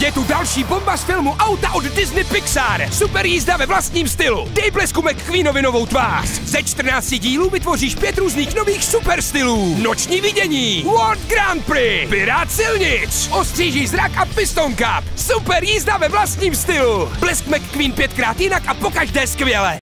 Je tu další bomba z filmu Auta od Disney Pixar. Super jízda ve vlastním stylu. Dej blesku McQueenovi novou tvář. Ze 14 dílů vytvoříš 5 různých nových super stylů. Noční vidění, World Grand Prix, Pirát silnic, ostříží zrak a Piston Cup. Super jízda ve vlastním stylu. Blesk McQueen 5krát jinak a pokaždé skvěle.